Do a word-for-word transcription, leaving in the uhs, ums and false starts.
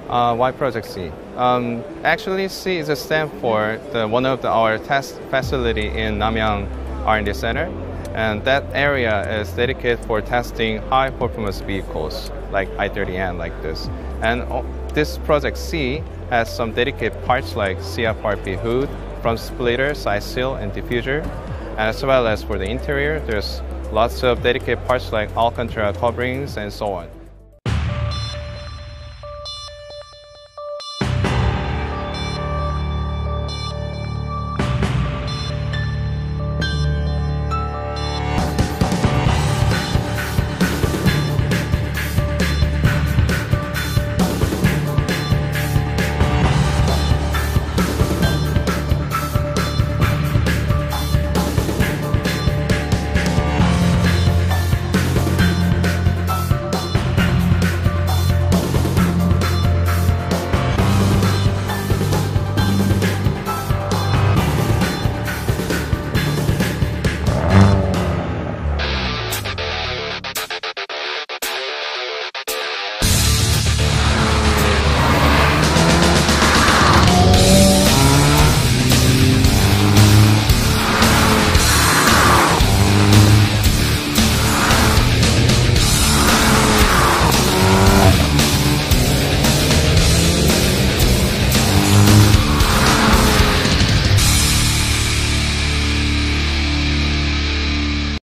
Uh, why Project C? Um, actually, C is a stamp for the, one of the, our test facility in Namyang R and D Center. And that area is dedicated for testing high performance vehicles like i thirty N like this. And this Project C has some dedicated parts like C F R P hood, front splitter, side seal, and diffuser. As well as for the interior, there's lots of dedicated parts like Alcantara coverings and so on.